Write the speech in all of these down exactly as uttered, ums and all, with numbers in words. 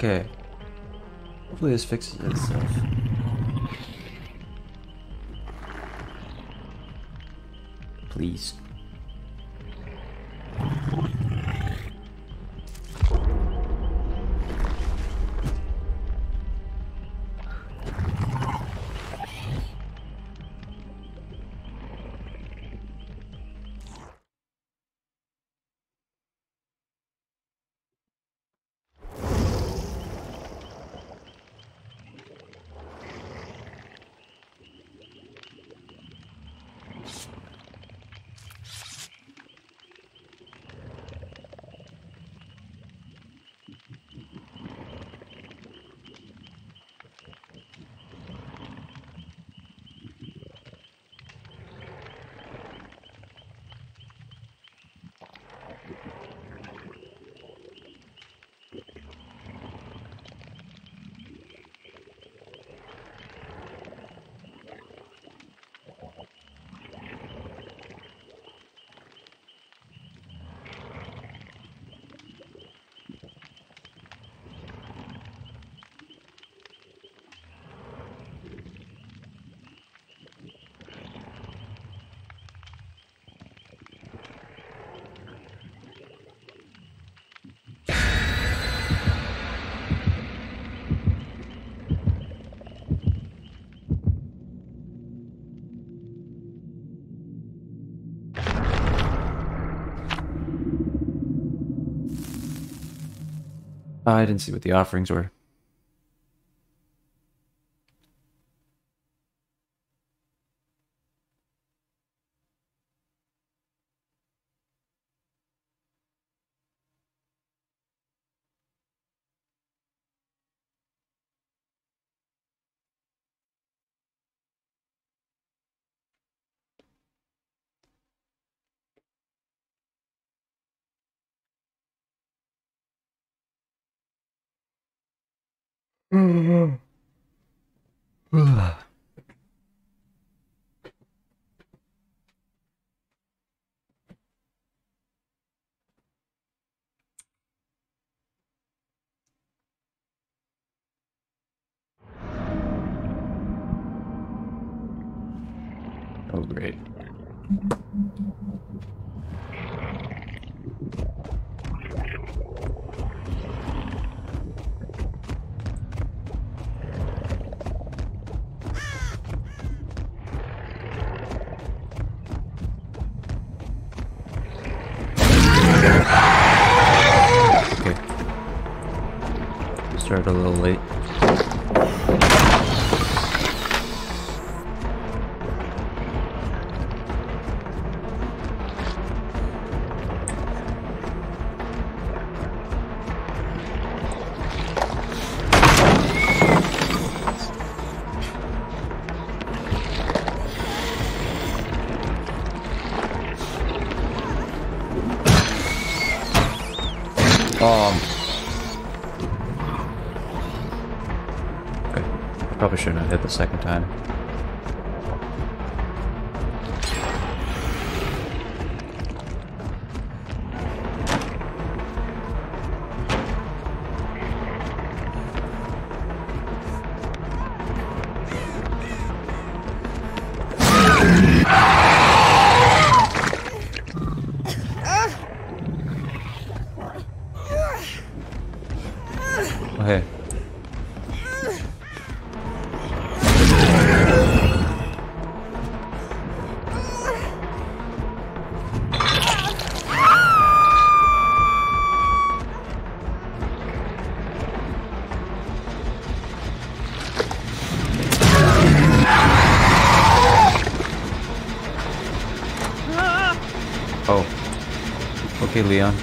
Okay. Hopefully this fixes itself. Please. I didn't see what the offerings were. Oh, great. Okay. Started a little late. Um. Okay. I probably shouldn't have hit the second time. Oh, hey. Oh. Okay, Leon.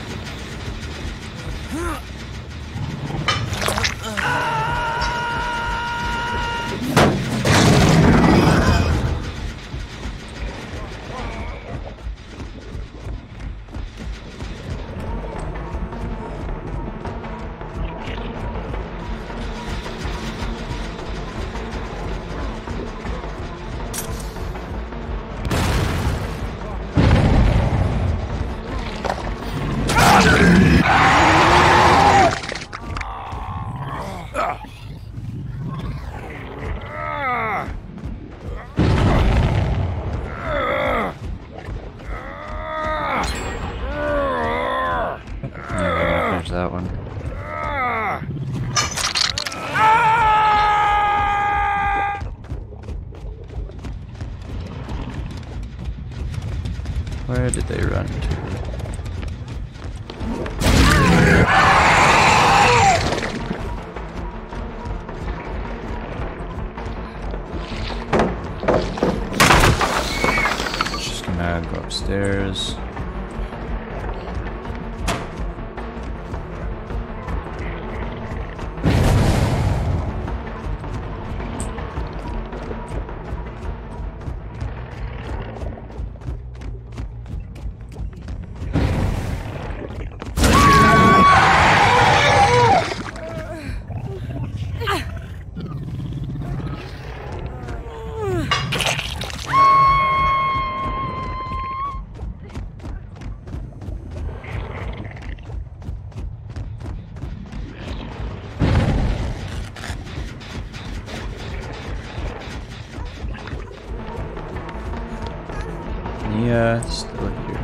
There's that one. Where did they run to? Just gonna go upstairs. Yeah, still here.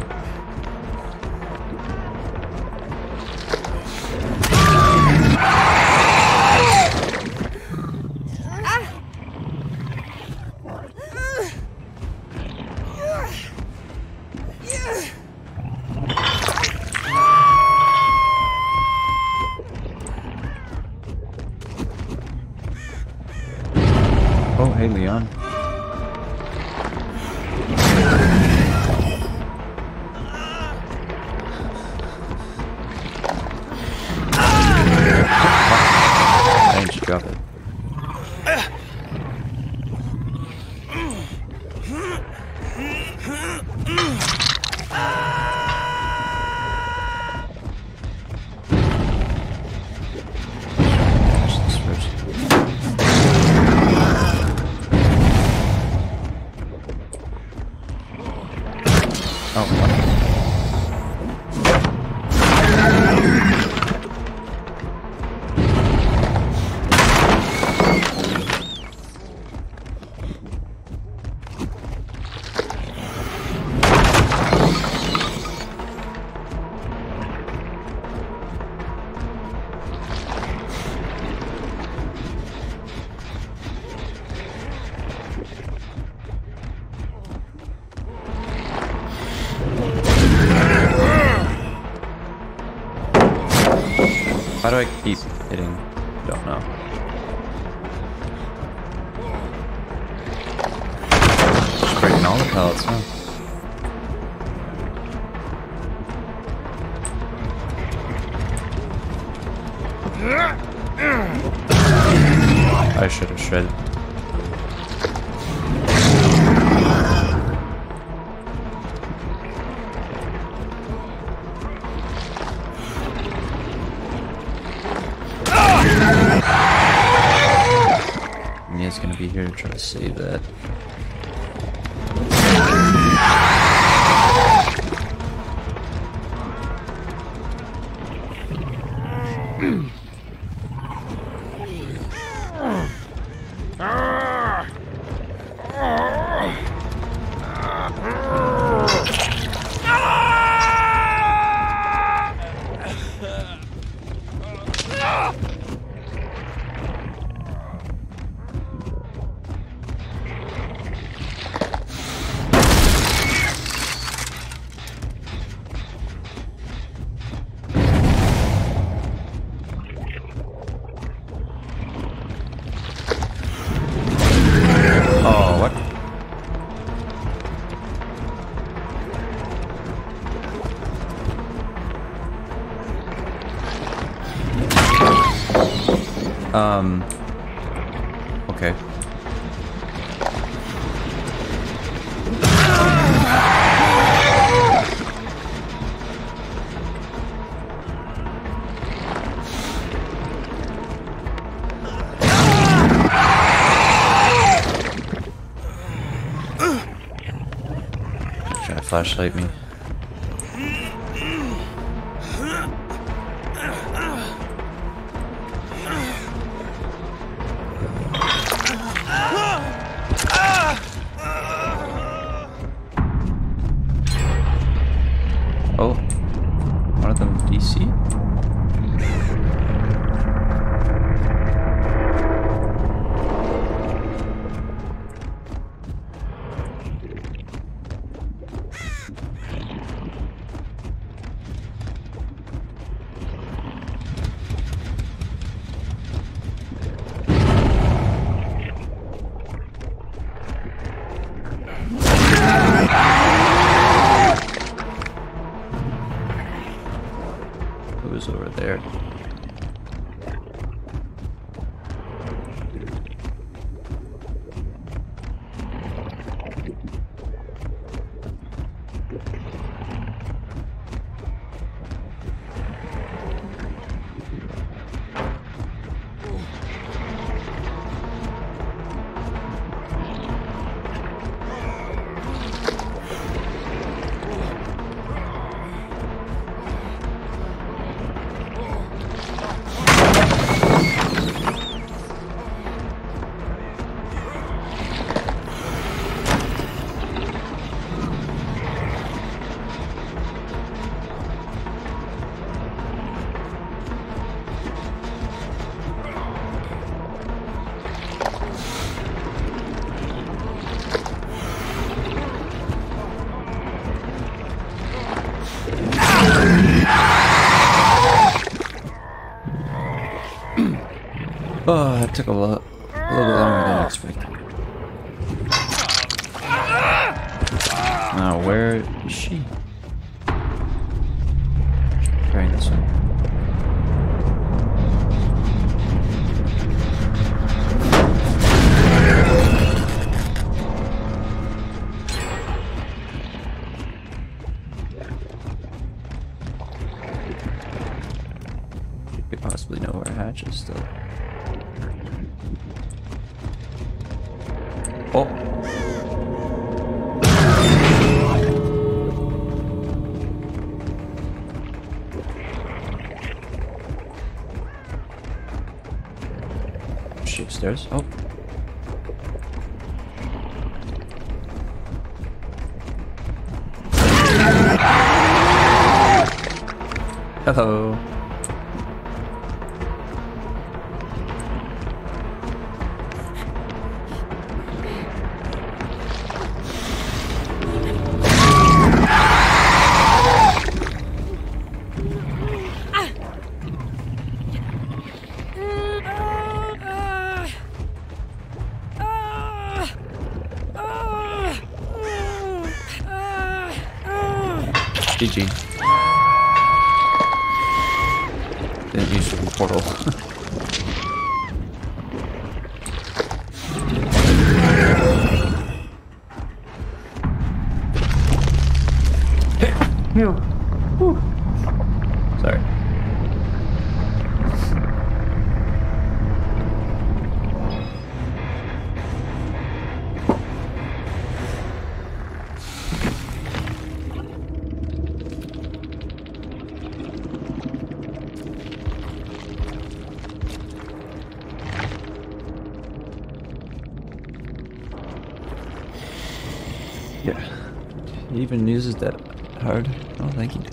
Oh, hey, Leon. Why didn't you drop it? Catch this first. Oh, what? How do I keep hitting? Don't know. Just breaking all the pellets, huh? I should have shredded. Mia's gonna be here to try to save that. Oh, what? Um. Okay. Try to flashlight me. Oh, one of them D C? Oh, that took a lot, a little bit longer than I expected. Now, where is she? Trying this one. Could possibly know where Hatch is still. Oh. She upstairs? Oh. Hello. G G. Didn't use the portal. Sorry. Yeah. He even uses that hard. Oh, thank you.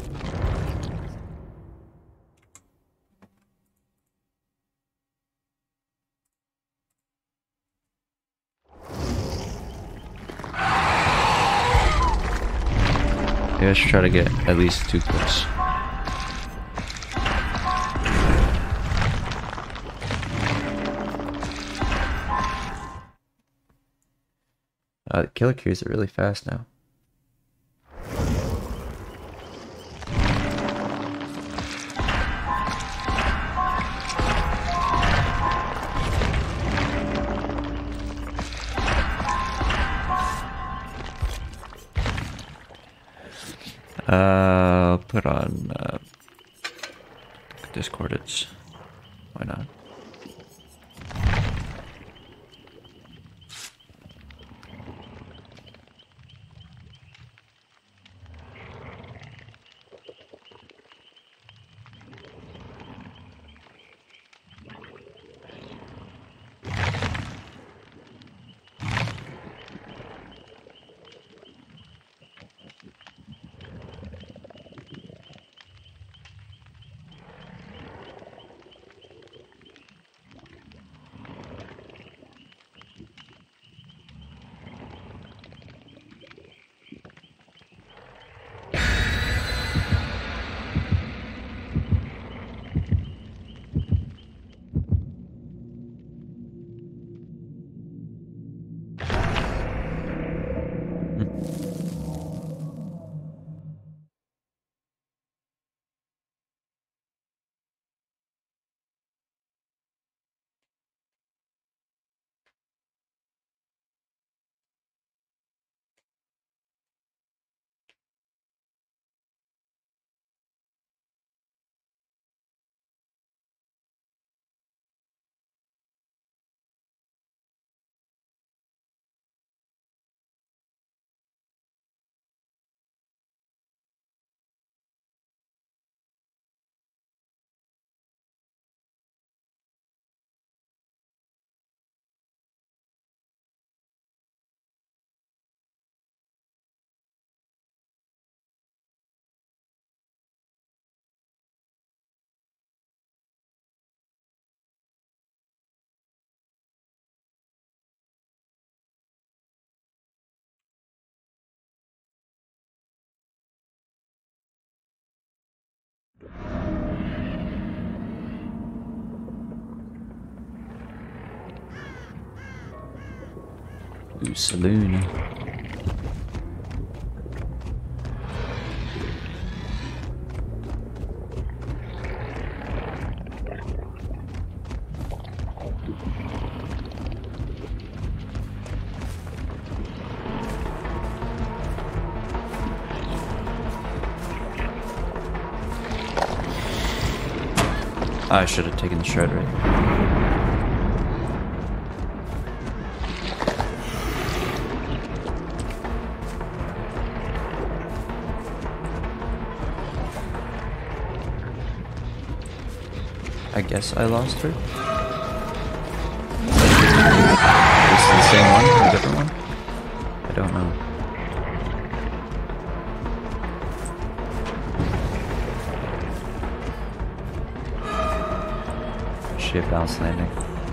Maybe I should try to get at least two kills. Uh, the killer cues are really fast now. Uh, I'll put on uh, Discordance. Why not? Ooh, saloon. I should have taken the shred right. I guess I lost her. Is it the same one or a different one? I don't know. She a bounce landing.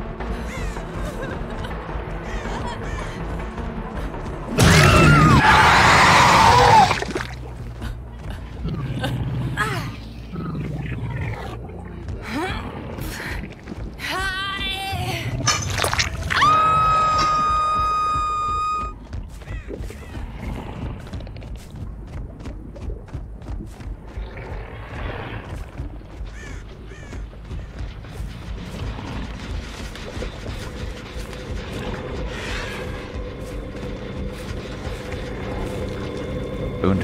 Boon.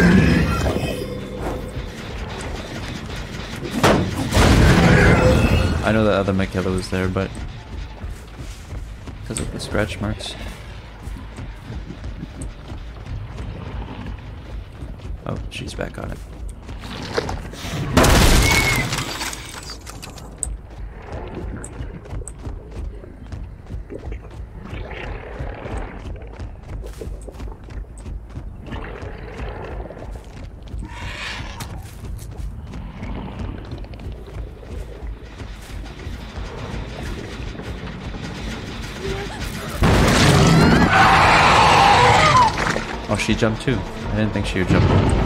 I know the other Michaela was there, but because of the scratch marks. Oh, she's back on it. Oh, she jumped too. I didn't think she would jump.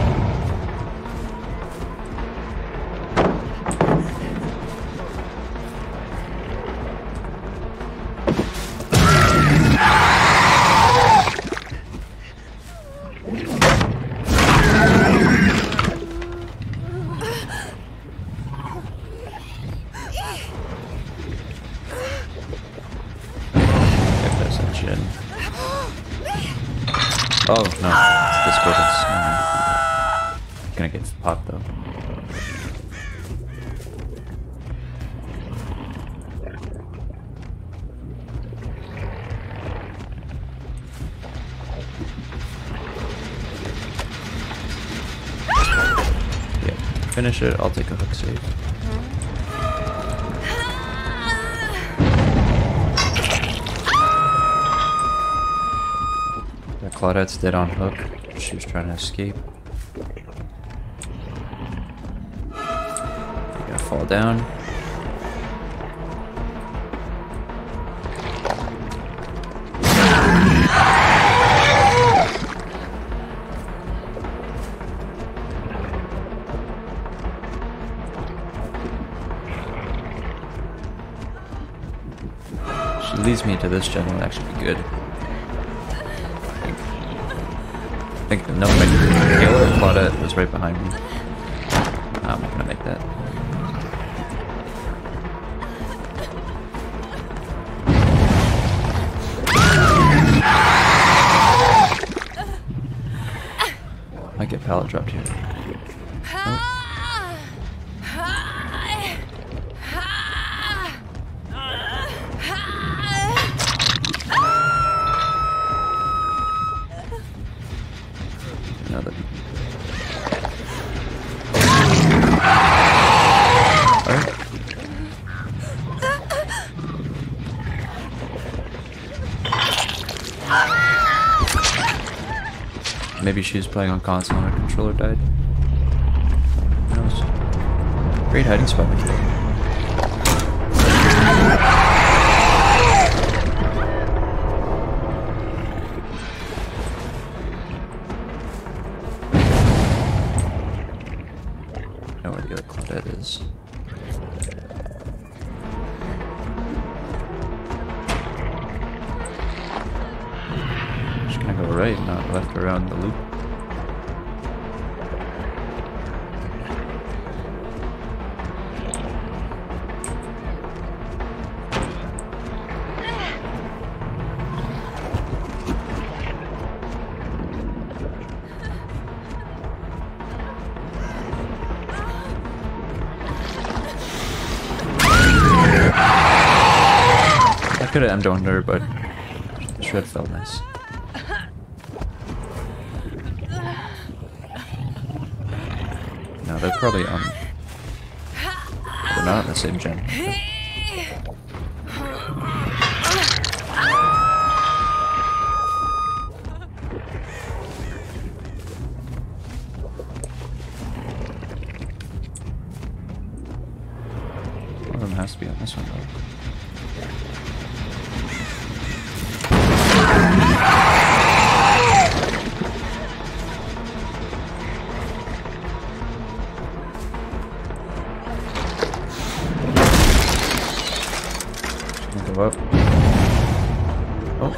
If that's a Jin. Oh, no. It's discordance. Mm. Gonna get popped though. Yeah. Finish it. I'll take a hook save. Claudette's dead on hook. She was trying to escape. You gotta fall down. She leads me to this gen will actually be good. I think no, Michaela or Claudette was right behind me. I'm not gonna make that. I get pallet dropped here. Oh. Another. Alright. Maybe she was playing on console and her controller died. Who knows? Great hiding spot, Michaela. I know where the other Claudette is. right, not left around the loop. I could have M-domed her, but the shred felt nice. No, they're probably um they're not in the same gen. One of them has to be on this one though. Go up. Oh.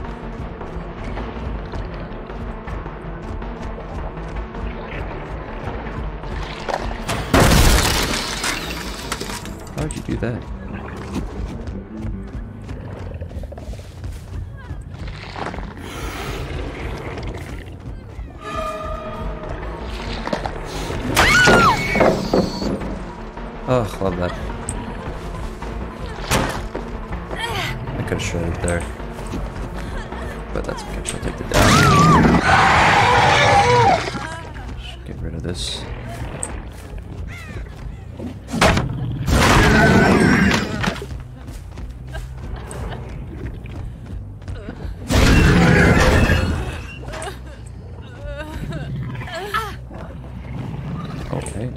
How would you do that? Oh, love that. I could have shredded there. But that's okay, she'll take the down. Just get rid of this. Okay.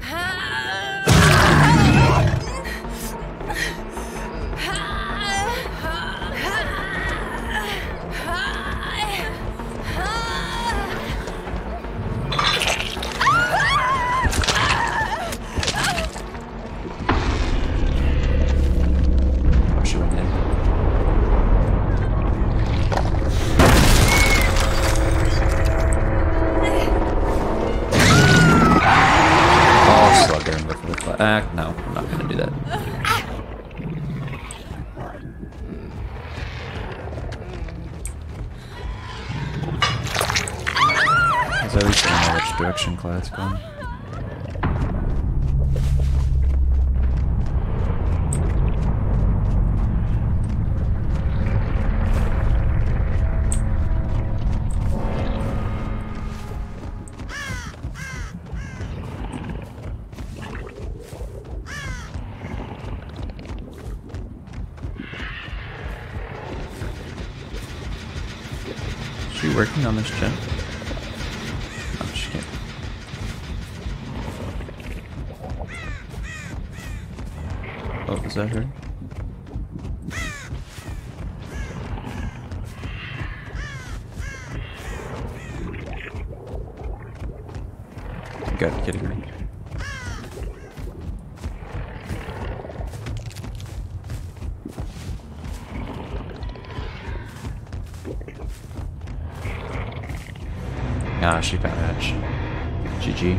Ah, no, I'm not gonna do that. Because at least I know which direction Cloud's going. Is she working on this gen? Oh, she can't. Oh, is that her? You gotta be kidding me. Ah, she found Edge. G G.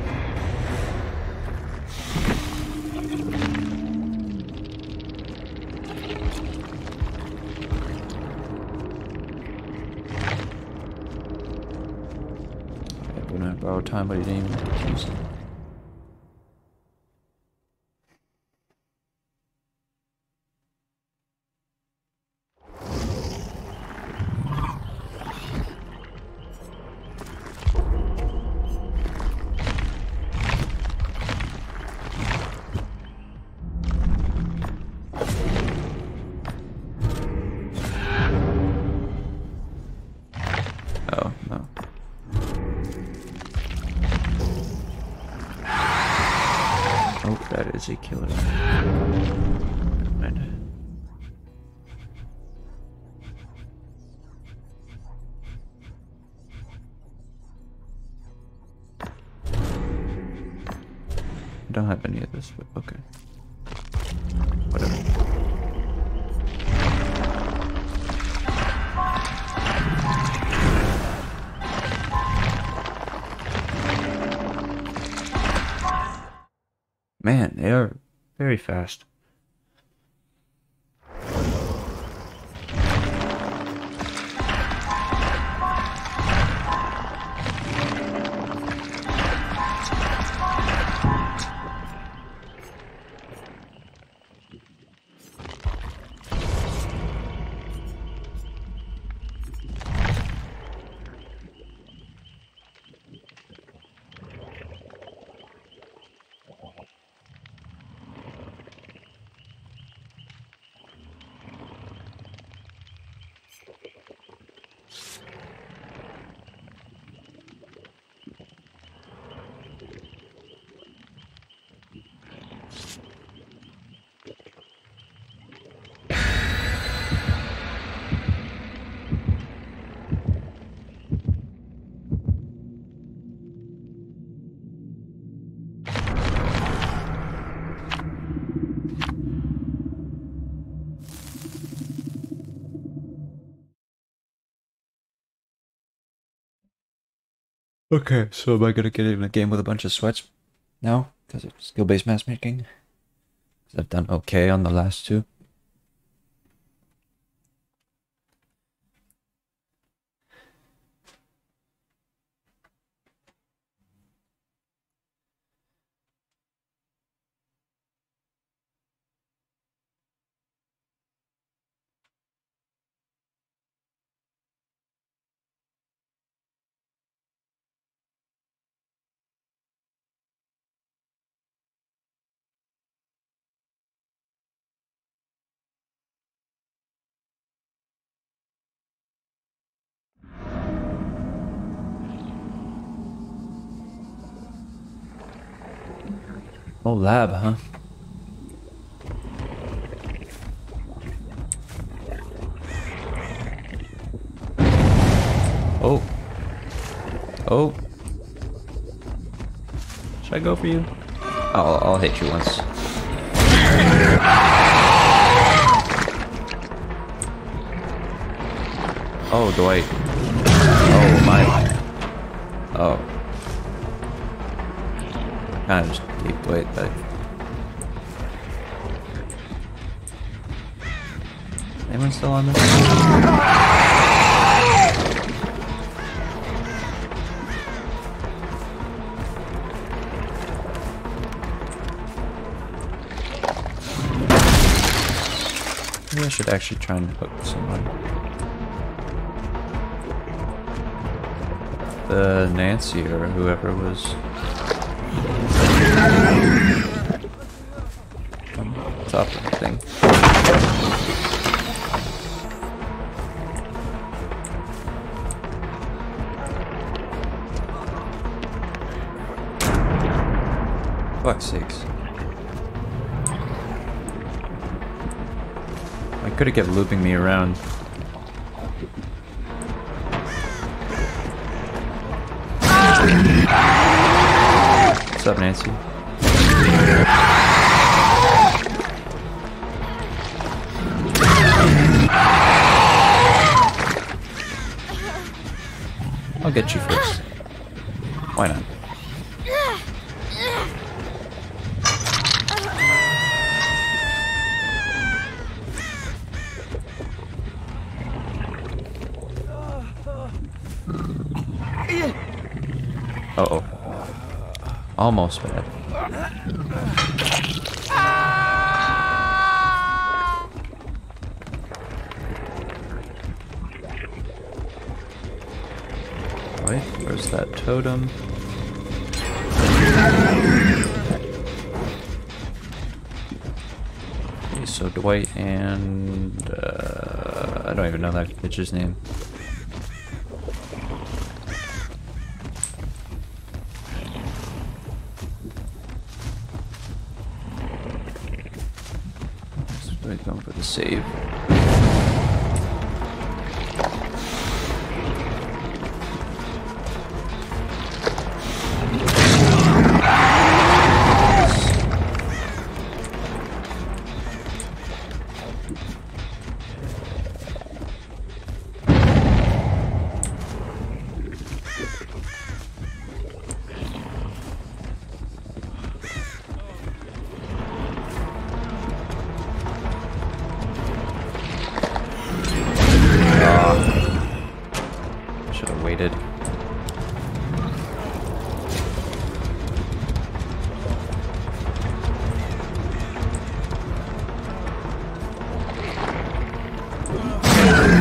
I'm gonna borrow time, but he didn't even use it. Oh, no. Oh, that is a killer. Mind. I don't have any of this, but okay. Whatever. Man, they are very fast. Okay, so am I gonna get in a game with a bunch of sweats now? Because it's skill-based matchmaking? Because I've done okay on the last two. Oh, lab, huh? Oh. Oh. Should I go for you? I'll, I'll hit you once. Oh, Dwight. Oh, my. Oh. Kind of just deep Dwight, but... Anyone still on this? Maybe I should actually try and hook someone. The Nancy or whoever was on top of the thing. Fuck's sakes. I could have kept looping me around. What's up, Nancy? I'll get you first. Why not? Uh-oh. Almost bad. Wait, where's that totem? Okay, so Dwight and... Uh, I don't even know that bitch's name. Going for the save.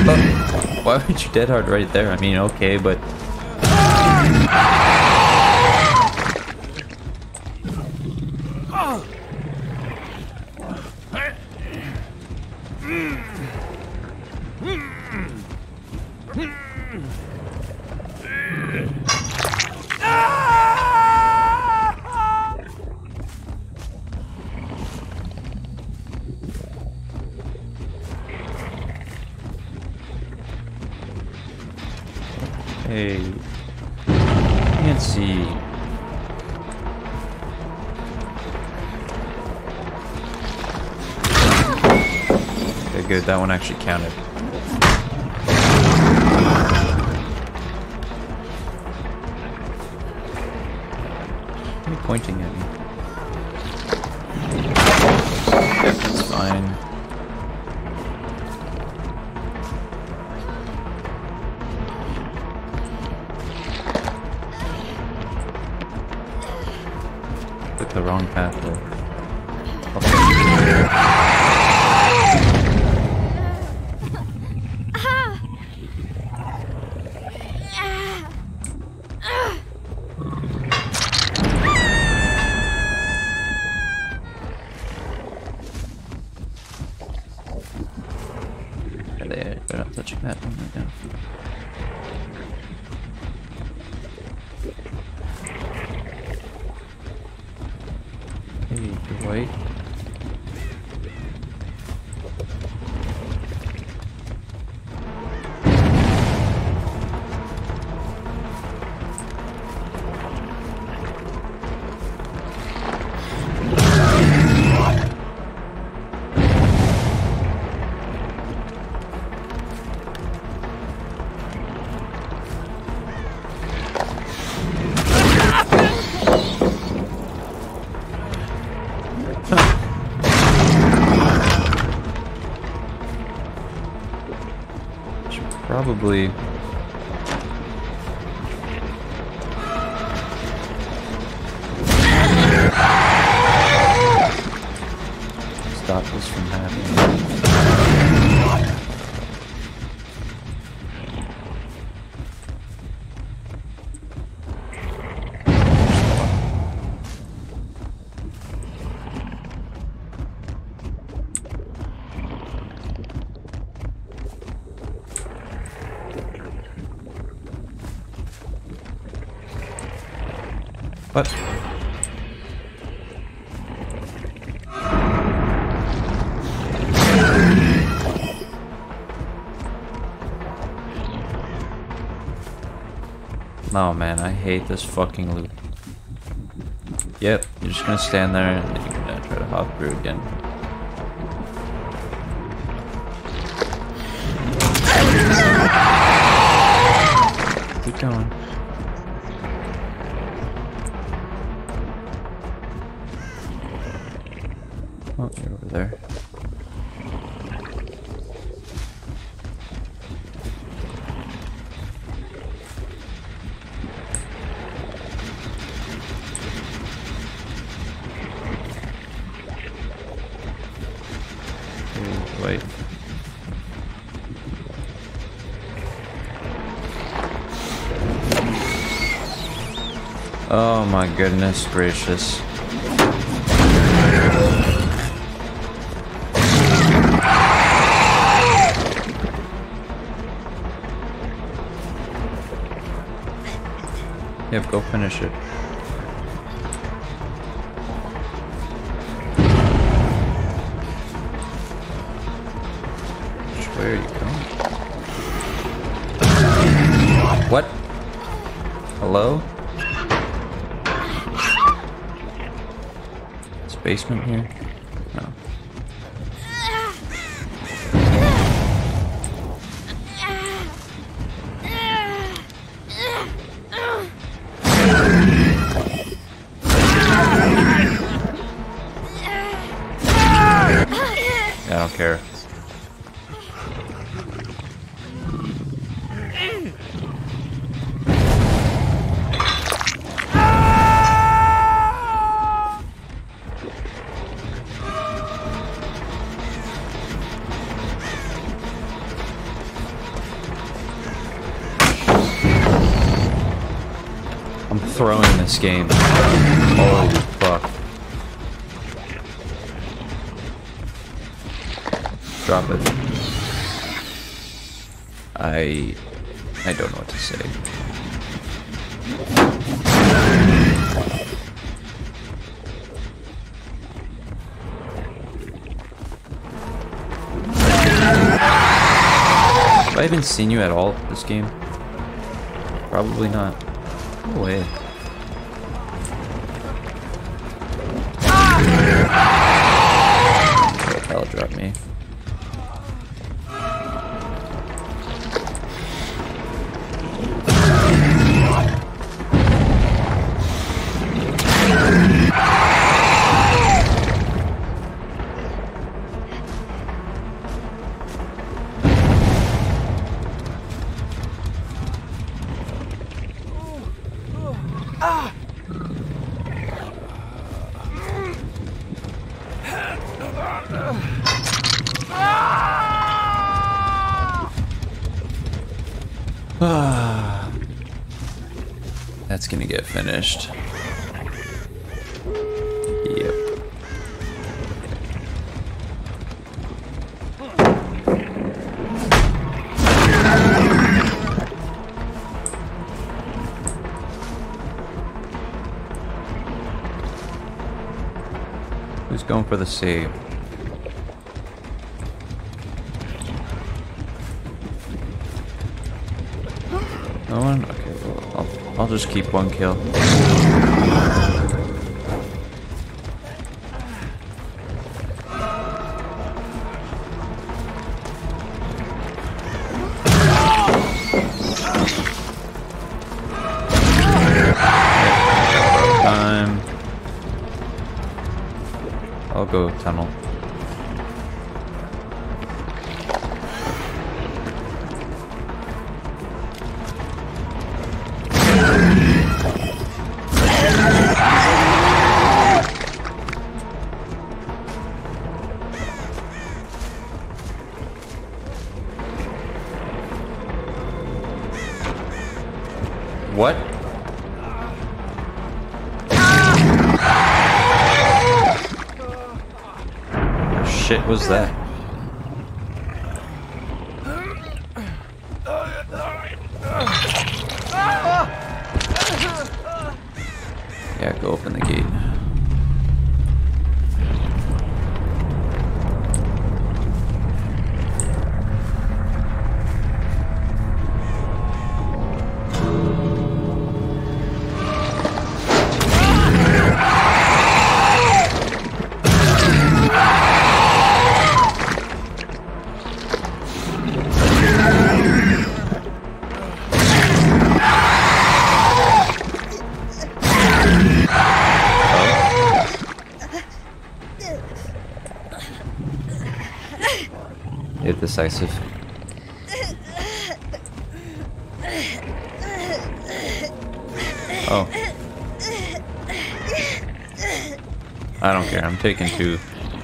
Oh, why would you dead hard right there? I mean, okay, but... Hey, can't see. Okay, good. That one actually counted. Why are you pointing at me? Yep, that's fine. Took the wrong path though. There, they're not touching that one right now. Hey, you're white. Probably stop this from happening. What? No, man, I hate this fucking loop. Yep, you're just gonna stand there and then you're gonna try to hop through again. Keep going. Oh, you're over there. Okay, wait. Oh my goodness gracious. Yep, go finish it. Where are you going? What? Hello? Is basement here? No. I don't care. throwing in this game. Holy fuck. Drop it. I... I don't know what to say. Have I even seen you at all this game? Probably not. No way. That'll drop me. That's gonna get finished. Yep. Who's going for the save? No one? Okay, well, I'll, I'll just keep one kill. Time. I'll go tunnel. What? What shit was that? Yeah, go open the gate. Decisive. Oh. I don't care, I'm taking two.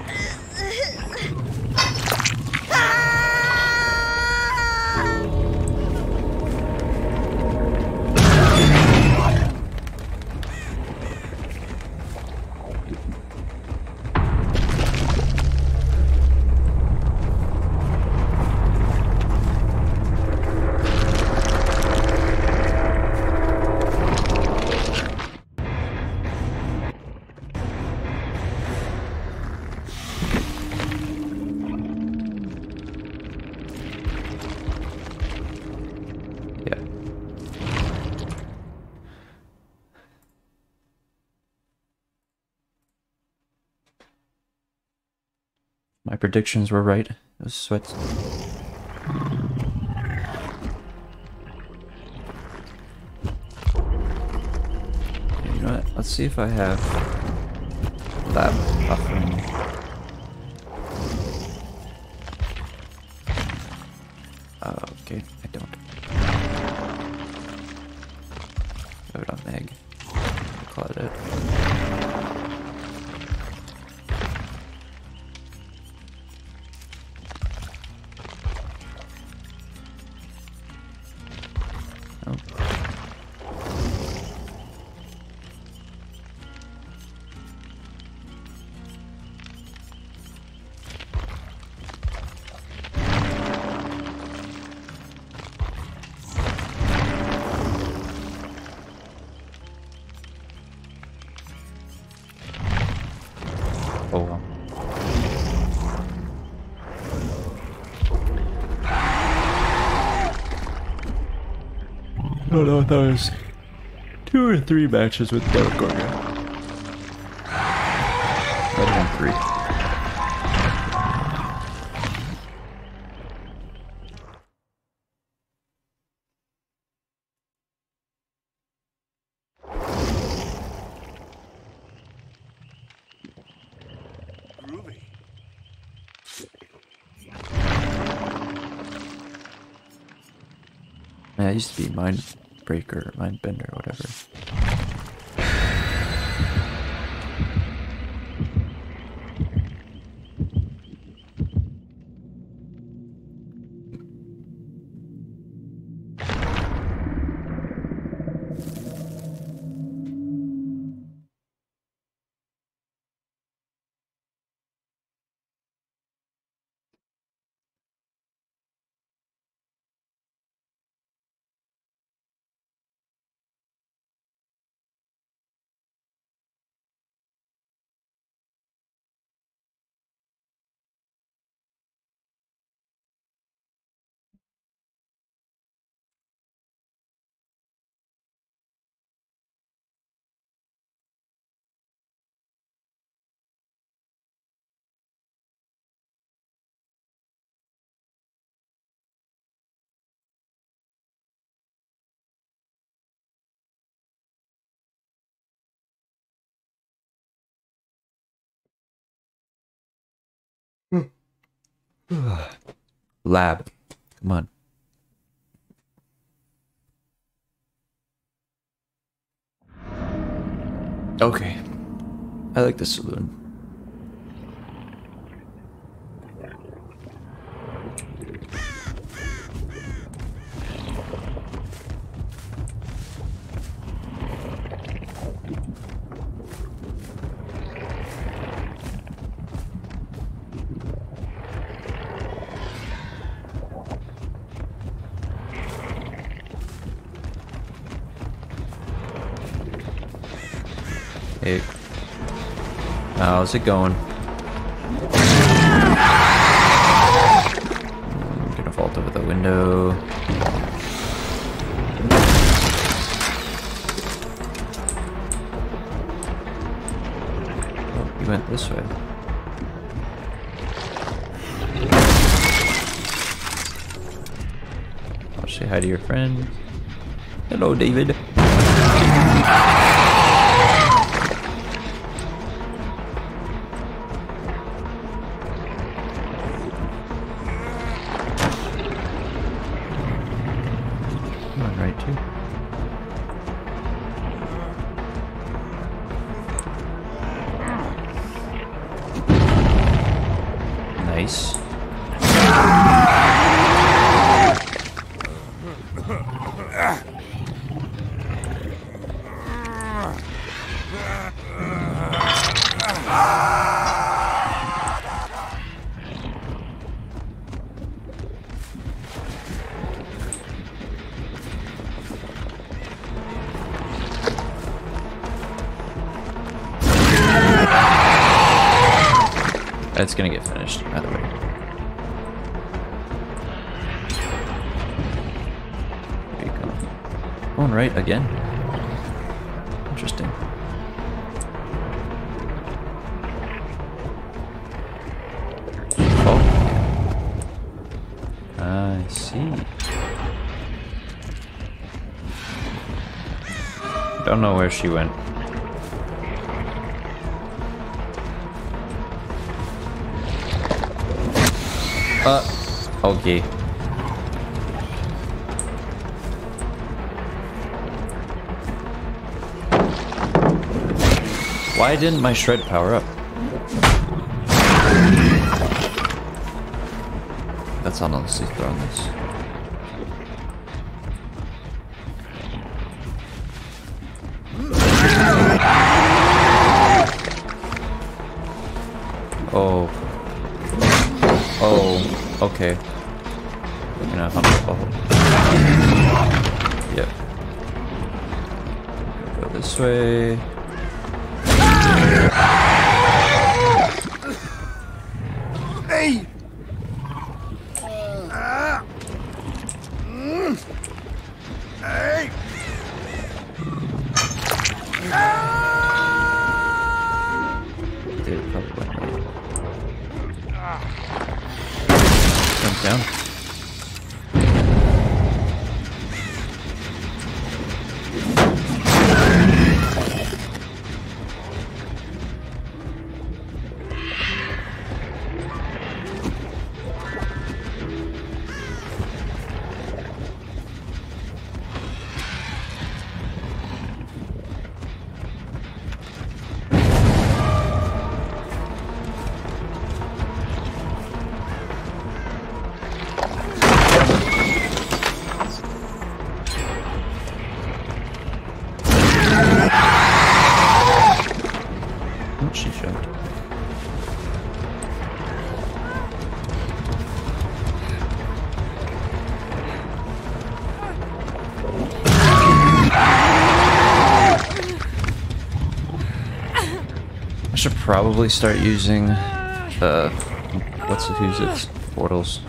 My predictions were right. Those sweats. You know what? Let's see if I have that buffering. Uh, okay, I don't. Have it on Meg. Call it out. don't know if that was two or three matches with Demogorgon. Better than three. Yeah, I used to be Mind Breaker, Mind Bender, whatever. Lab. Come on. Okay. I like the saloon. Hey, how's it going? I'm gonna vault over the window. Oh, you went this way. I'll say hi to your friend. Hello, David. Right too. Nice. It's gonna get finished, either way. There you go. Going right again. Interesting. Oh. I see. Don't know where she went. Uh, okay. Why didn't my shred power up? That's honestly throwing this. Oh. Oh. Okay. We're gonna hump the bubble. Yep. Go this way. Hey! Hey! jump down. She jumped. I should probably start using uh what's it who's it portals.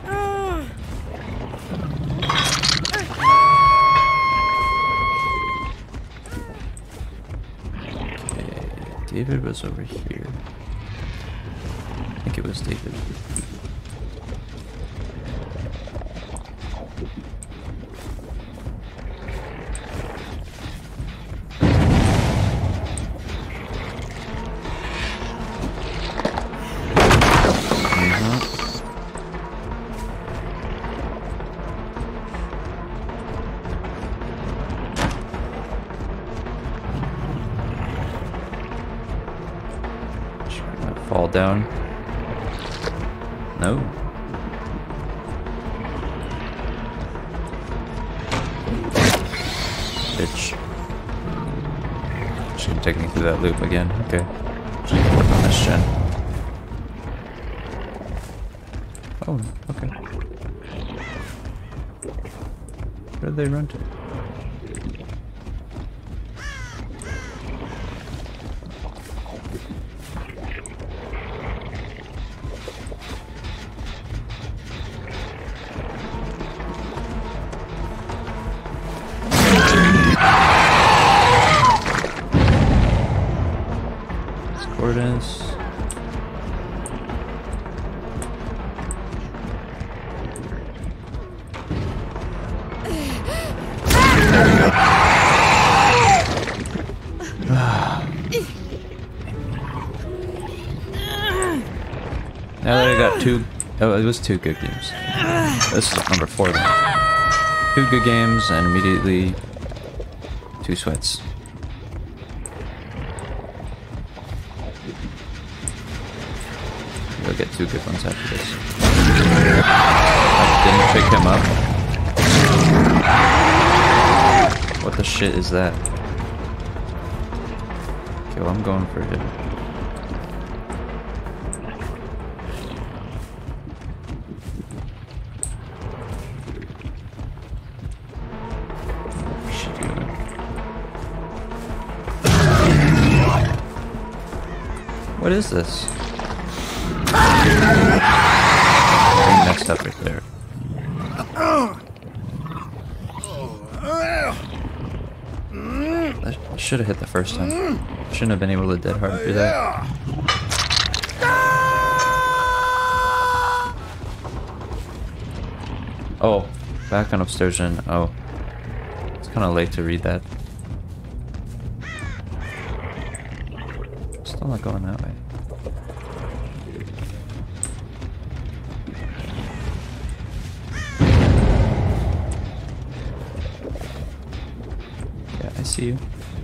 David was over here. I think it was David. Fall down. No. Bitch. She's gonna take me through that loop again. Okay. Just gonna work on this gen. Oh, okay. Where did they run to? Discordance. There we go. Now that I got two, oh, it was two good games. This is number four then. Two good games and immediately two sweats. We'll get two good ones after this. I didn't pick him up. What the shit is that? Okay, well, I'm going for him. What's she doing? What is this? Next up right there. I should have hit the first time. Shouldn't have been able to dead hard through that. Oh, back on upstairs and oh. It's kinda late to read that. Still not going that way. I see you.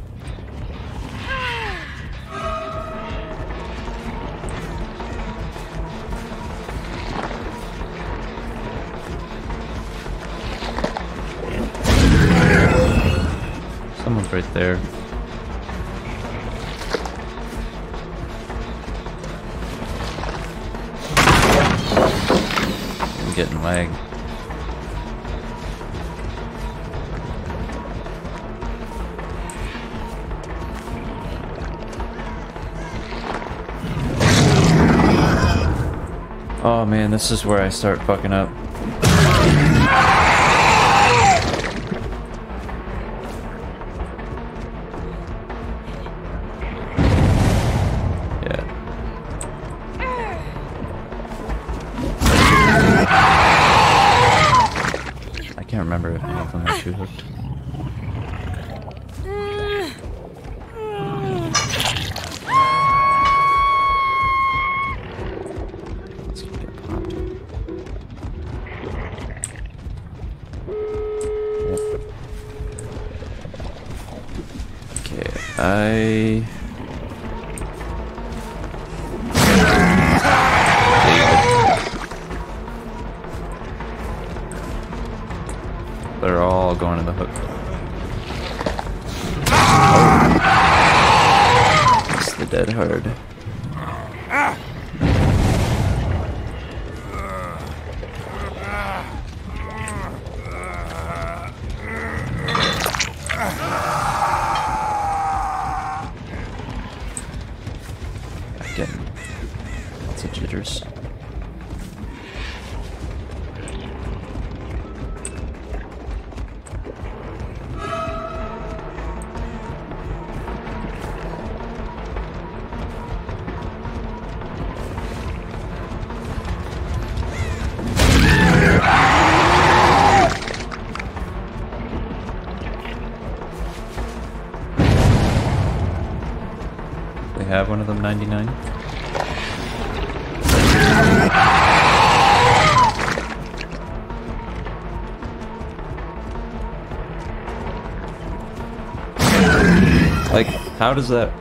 Someone's right there. I'm getting lag. Oh man, this is where I start fucking up. Yeah. remember if any of them are two hooked. Let's get popped. Okay, I... They're all going to the hook. Oh. It's the dead hard. Again, lots of jitters. They have one of them ninety-nine. Like, how does that...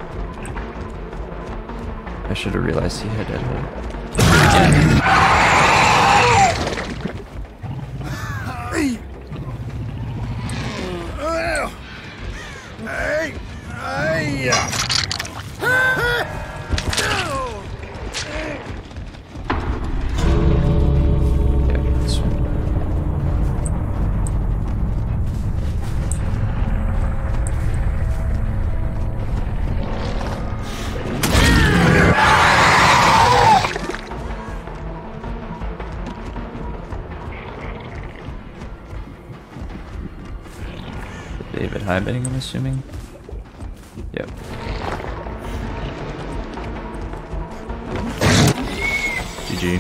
I should have realized he had dead. Hey! Hey! Hey! David Highbidding, I'm assuming. Yep. G G.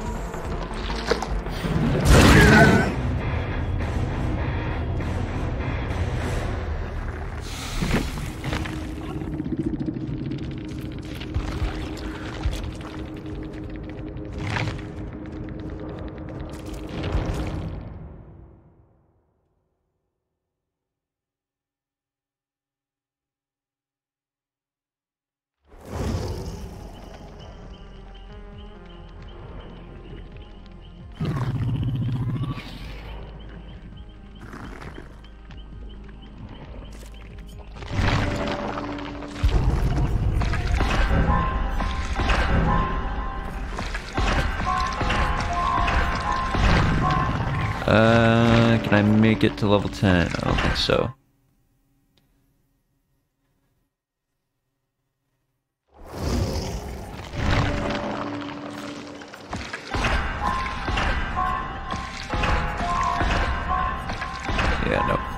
Uh, can I make it to level ten? I don't think so. Yeah, no.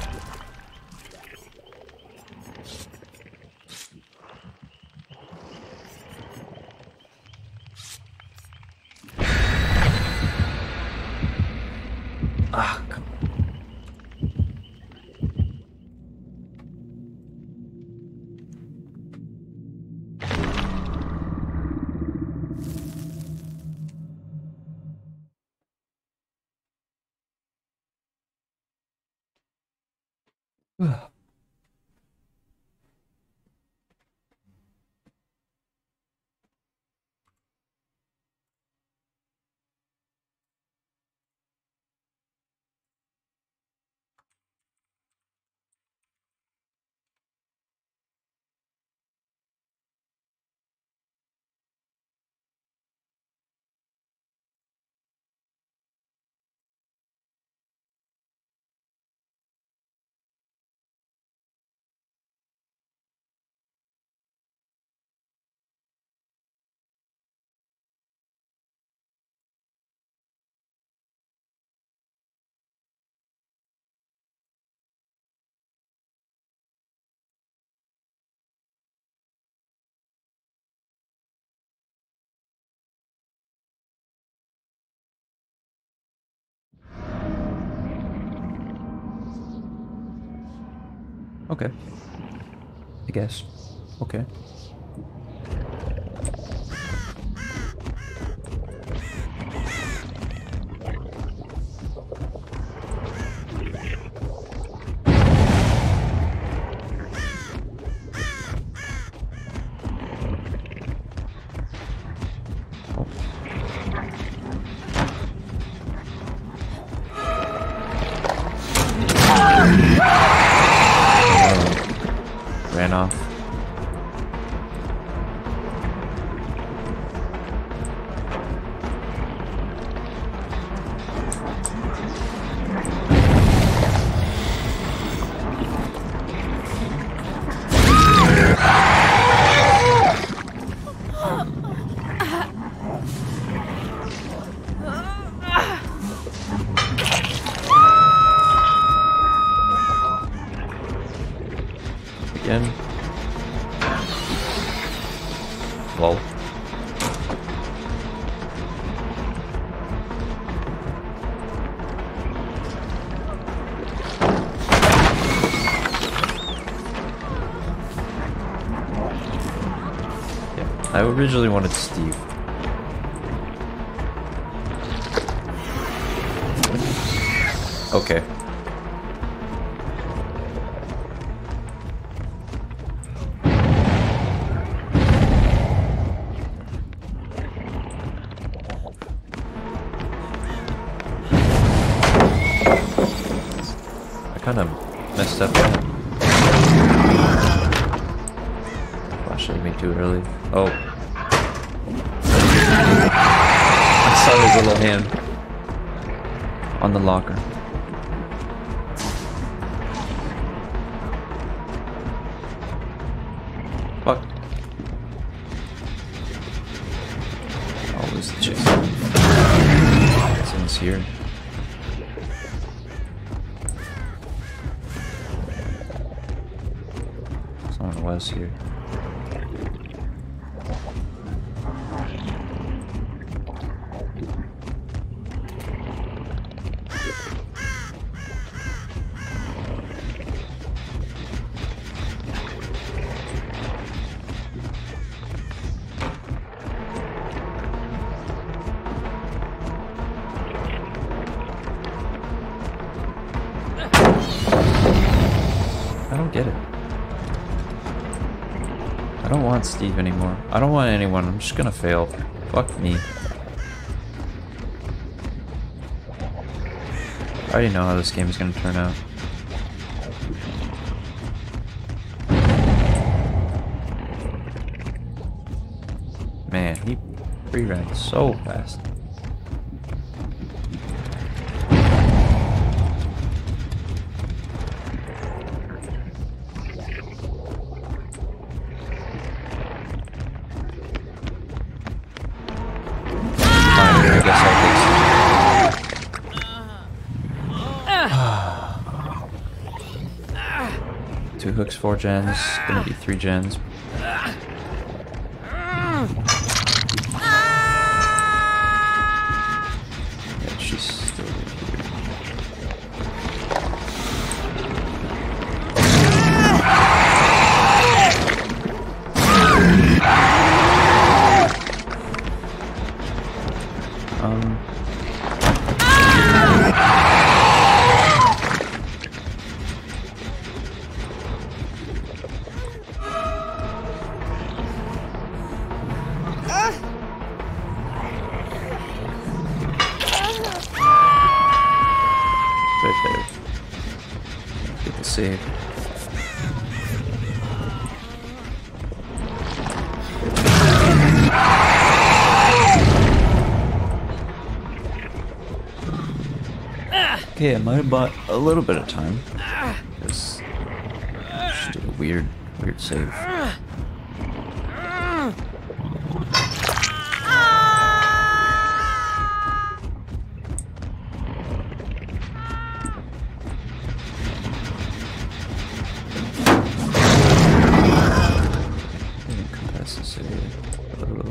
Ah, come on. Okay. I guess. Okay. Ran off. Again. Lol. Yeah, I originally wanted Steve. Okay. Kind of messed up there. Flashlight me too early. Oh. I saw his little hand on the locker. Fuck. Oh, this chick. Someone's here. Someone was here. I don't get it. I don't want Steve anymore. I don't want anyone. I'm just gonna fail. Fuck me. I already know how this game is gonna turn out. Man, he free ran so fast. I guess I'll fix it. Two hooks, four gens. Gonna be three gens. Yeah, she's still here. Um. Right there. Get the save. Okay, I might have bought a little bit of time. This just did a weird, weird save. Compress the save. Oh.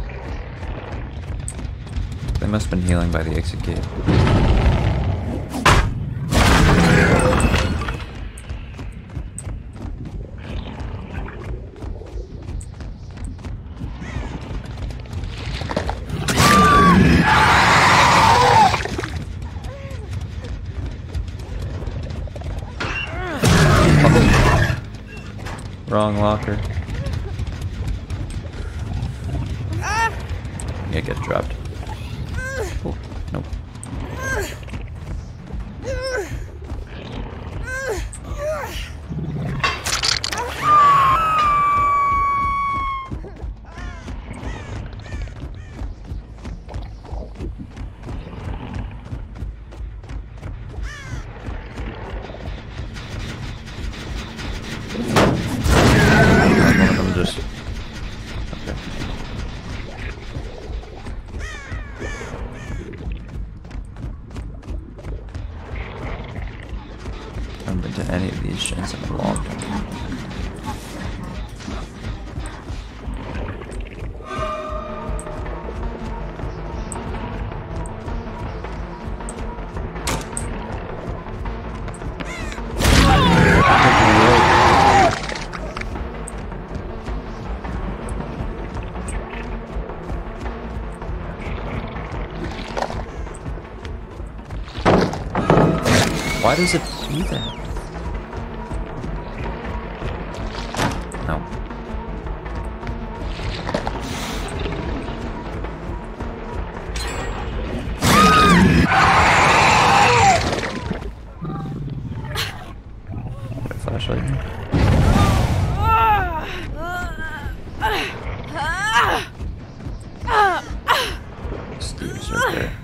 They must have been healing by the exit gate. Wrong locker. Yeah, get dropped. Oh, nope. I'm just... Okay. I haven't been to any of these gens in a long time. Why does it do that? No. Got a flashlight here. Steve's right there.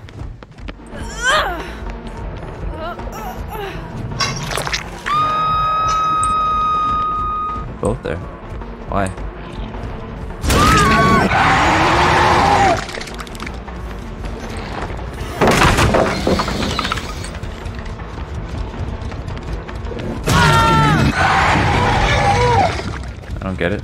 Both there. Why? I don't get it.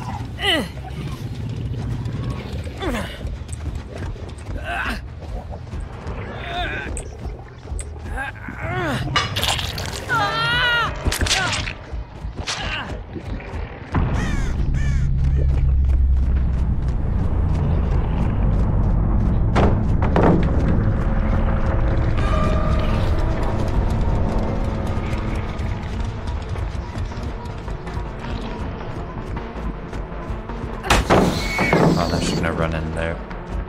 Oh, they're just gonna run in there.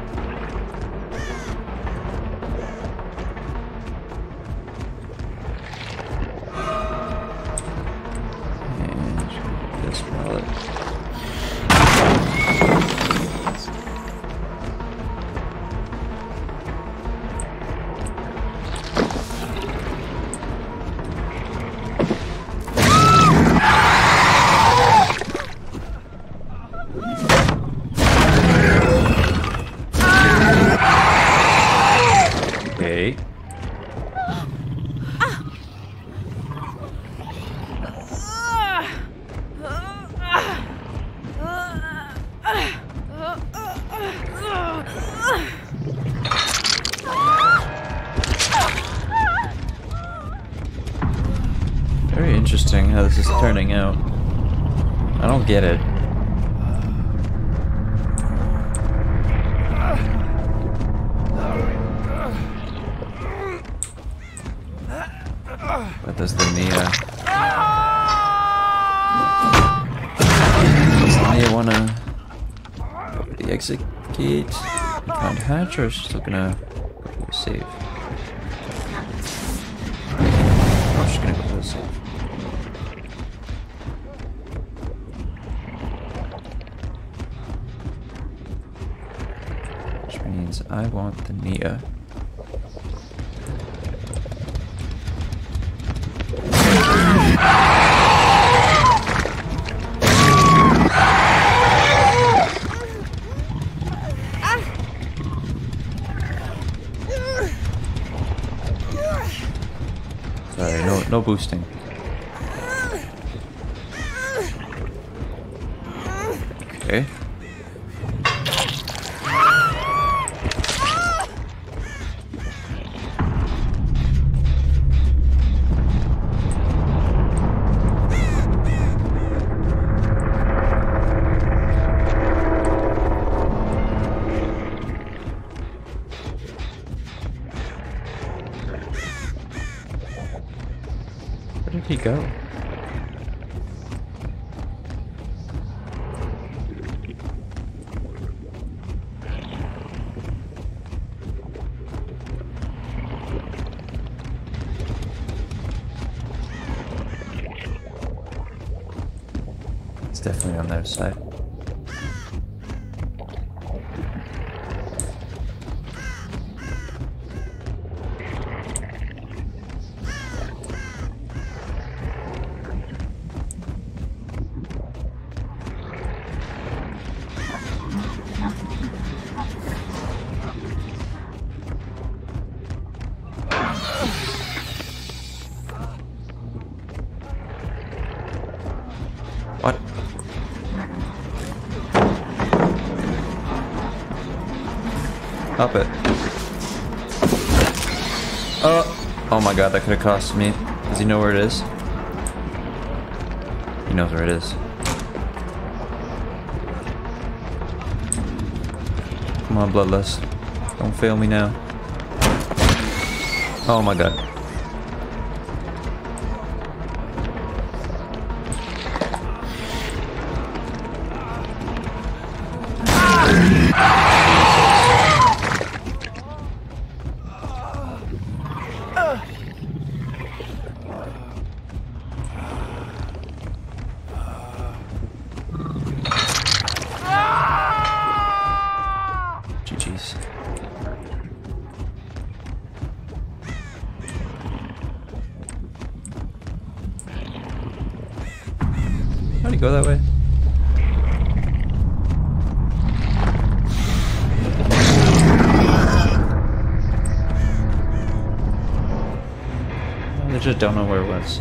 And this wallet. Okay. Very interesting how this is turning out. I don't get it. What does the Nia... Does the Nia wanna... go to the exit gate? Found hatch, or is she still gonna go to the safe? Oh, she's gonna go to the safe. Which means I want the Nia. Sorry, no, no boosting. Okay. Where did he go? definitely on their side. What? Up it. Oh! Oh my god, that could have cost me. Does he know where it is? He knows where it is. Come on, Bloodlust. Don't fail me now. Oh my god. G G's. How'd he go that way? I just don't know where it was.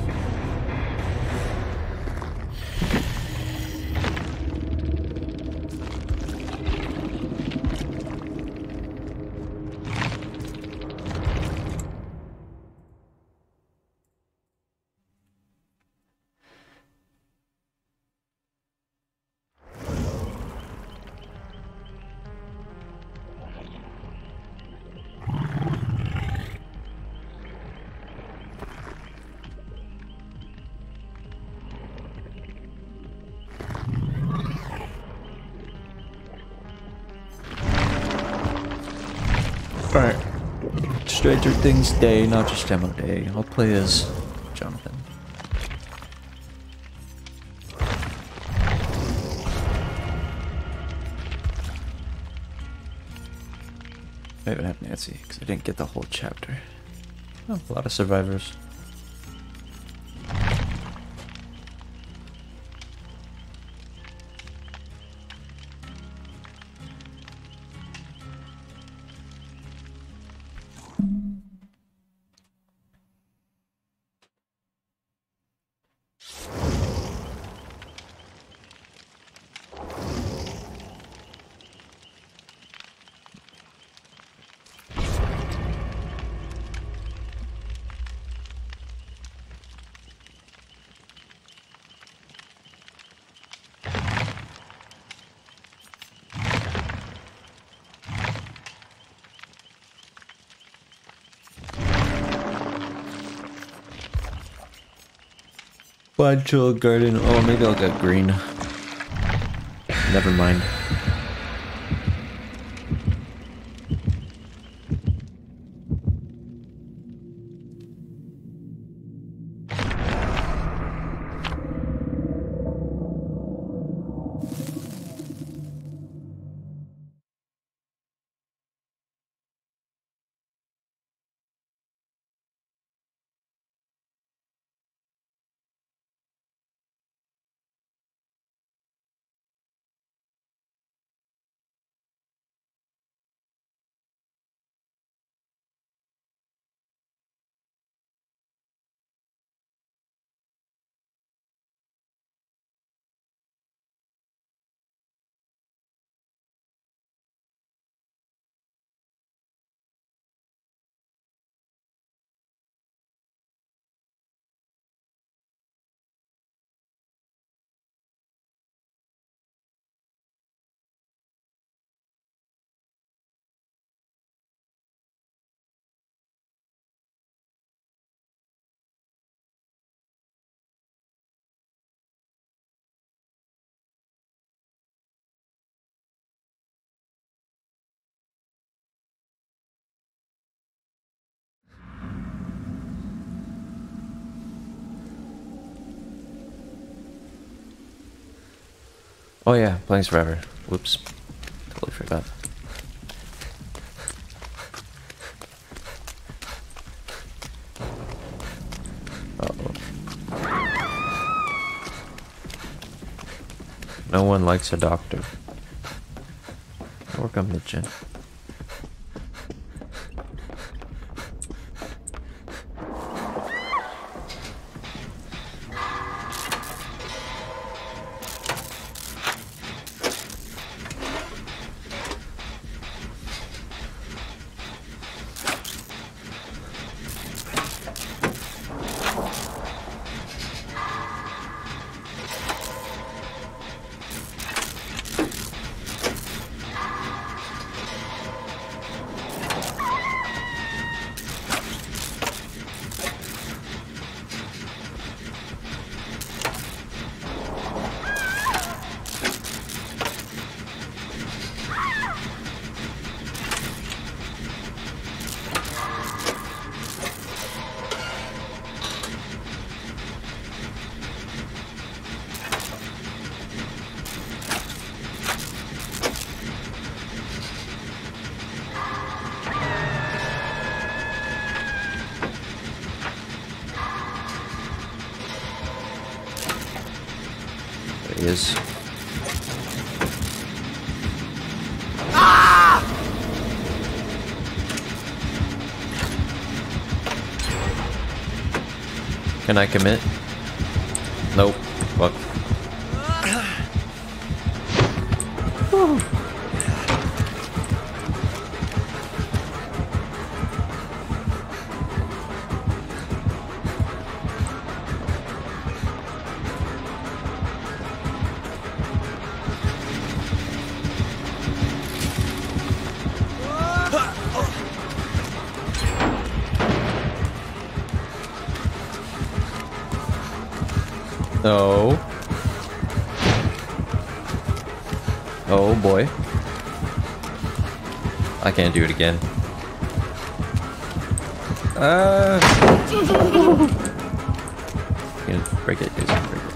Alright. Stranger Things Day, not just demo day. I'll play as Jonathan. I even have Nancy, because I didn't get the whole chapter. Oh, a lot of survivors. Botanical garden. Oh, maybe I'll get green. Never mind. Oh yeah, Planes Forever. Whoops. Totally forgot. Uh-oh. No one likes a doctor. Or come Mitchin. There he is. Ah! Can I commit? Nope. Fuck. No. Oh boy. I can't do it again. Uh. You can break it. You can break it.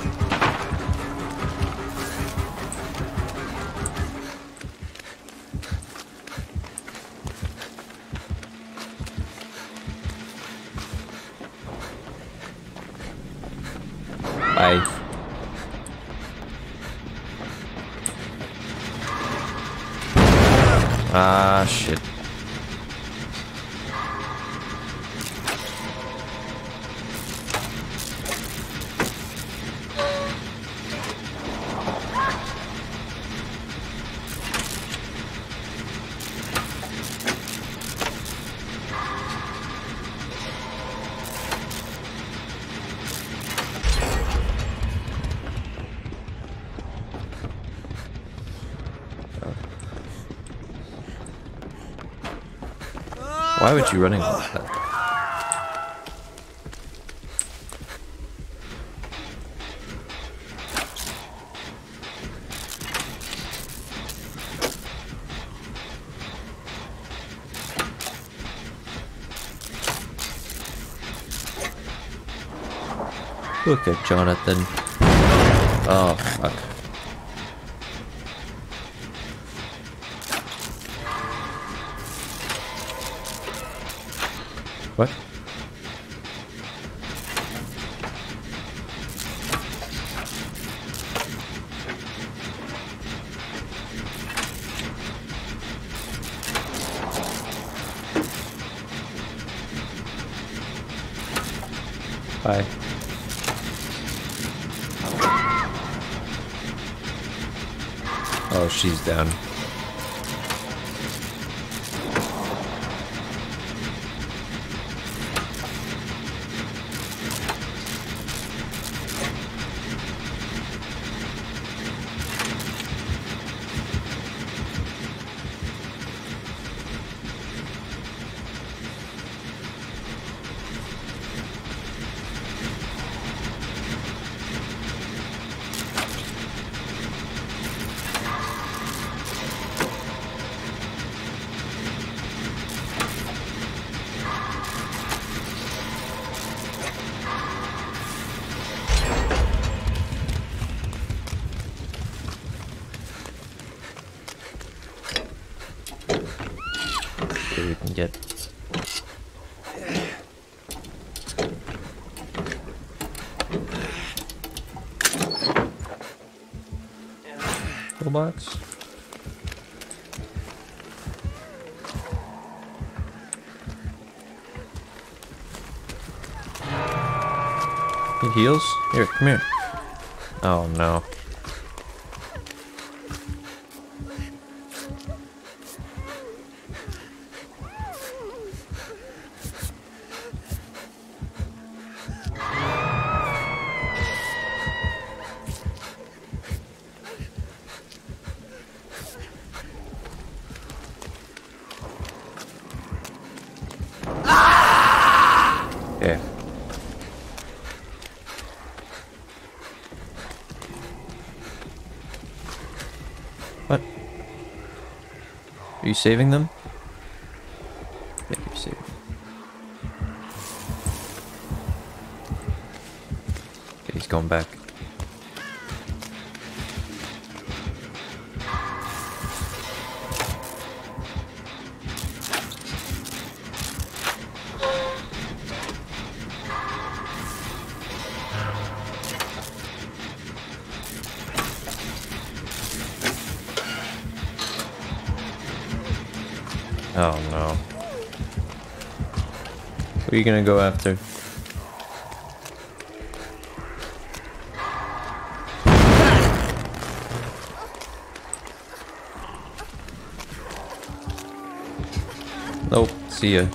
Bye. Ah, shit. Why would you running like that? Look at Jonathan. Oh, fuck. What? Bye. Oh, she's down. See what we can get. Toolbox. He heals? Here, come here. Oh no. Yeah. What? Are you saving them? I think you're saving them. Okay, he's going back. Oh no. Who are you gonna go after? Nope, see ya.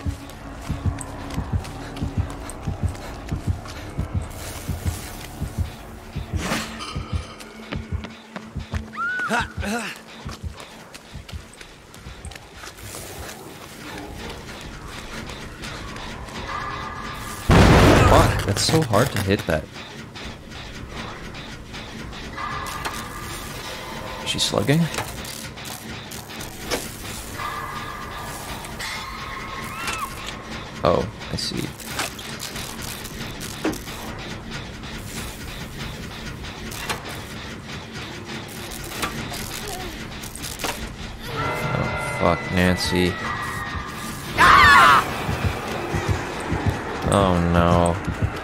Fuck, that's so hard to hit that. Is she slugging? Oh, I see. Oh, fuck, Nancy. Oh no.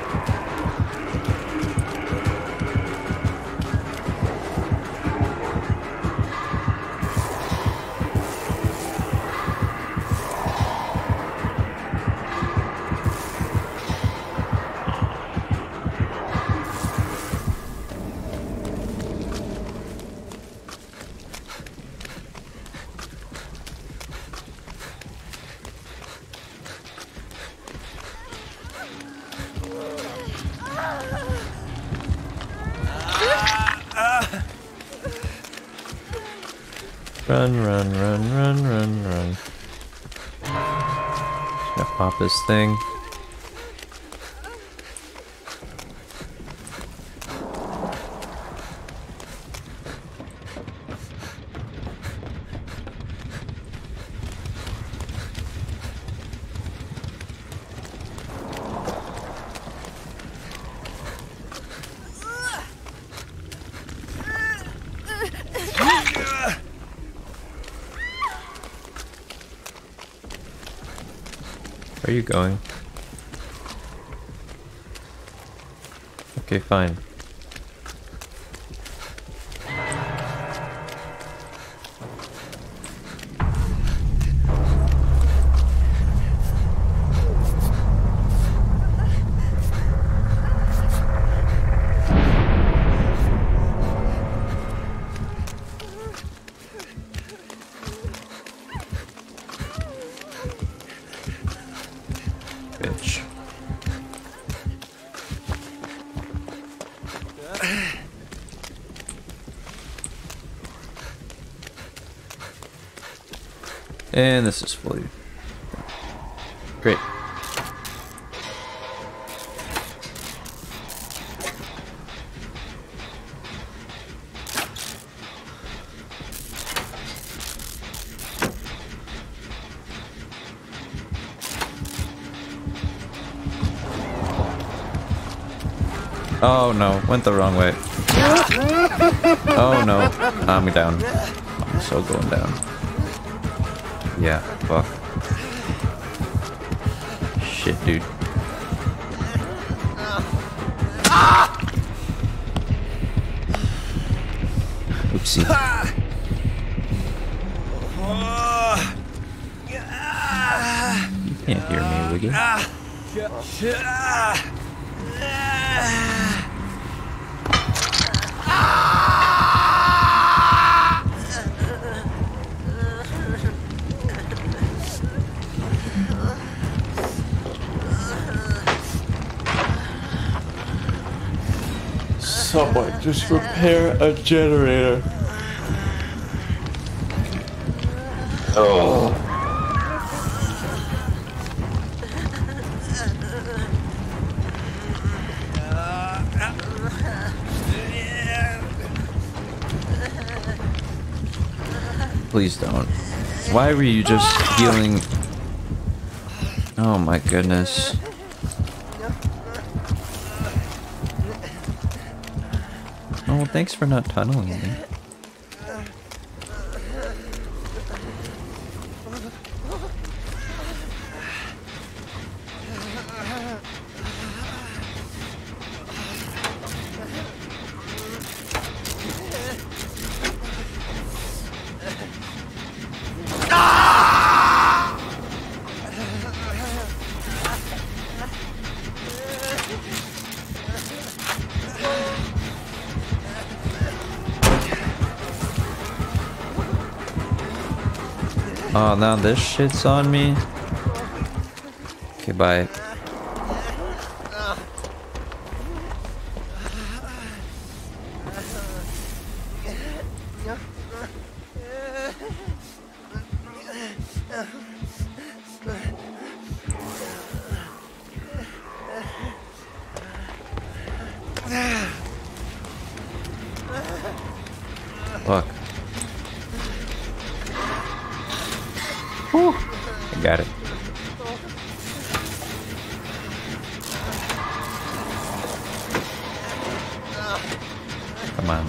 Run, run, run, run, run, run. Gonna pop this thing. Where are you going? Okay, fine. Bitch. And this is fully great. Oh no, went the wrong way. Oh no, I'm down. I'm so going down. Yeah, fuck. Shit, dude. Oopsie. You can't hear me, Wiggy. Someone just repair a generator. Oh. Please don't. Why were you just healing? Oh my goodness. Oh, well, thanks for not tunneling me. Oh, now this shit's on me. Okay, bye. Fuck. Whew. I got it. Come on.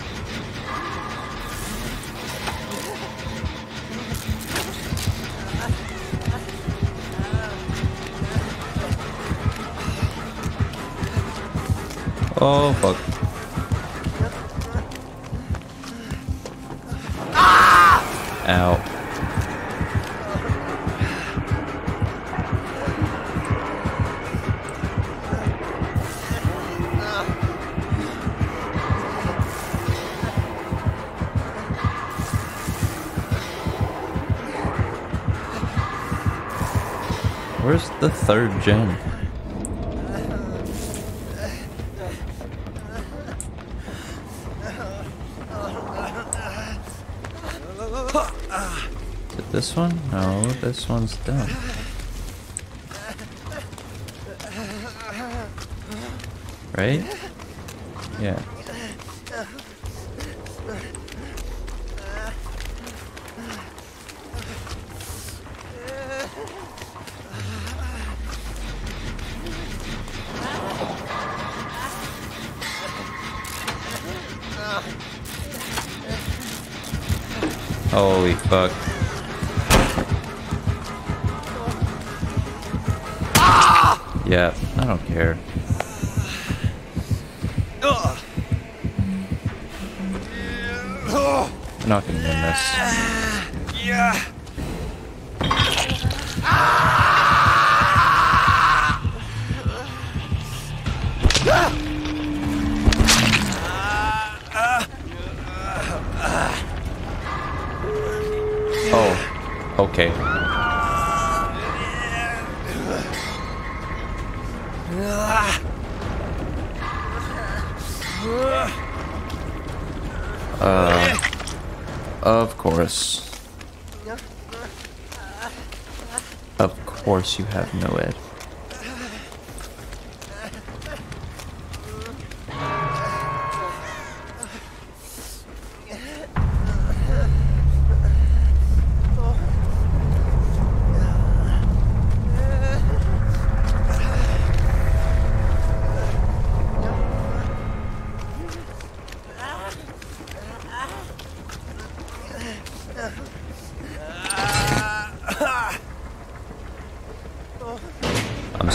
Oh, fuck. Ow. Where's the third gen? Is it this one? No, this one's done. Right? Yeah. Holy fuck. Yeah, I don't care. We're not gonna win this. Yeah. Oh, okay. Uh, of course. Of course you have no ed.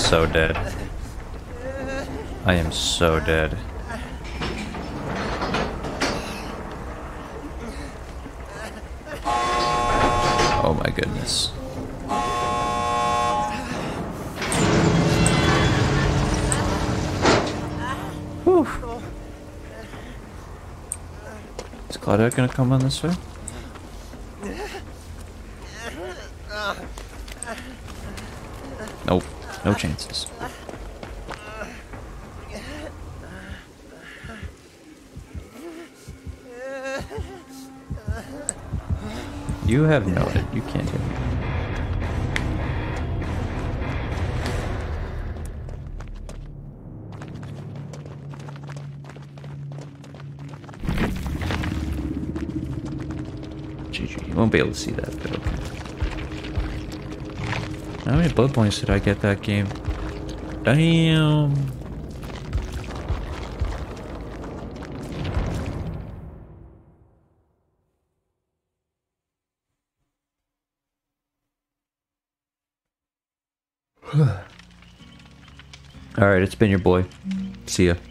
so dead. I am so dead. Oh my goodness. Whew. Is Claudette gonna come on this way? Nope, no chances. You have noted, you can't hit me. G G, you won't be able to see that, but okay. How many blood points did I get that game? Damn! Alright, it's been your boy. See ya.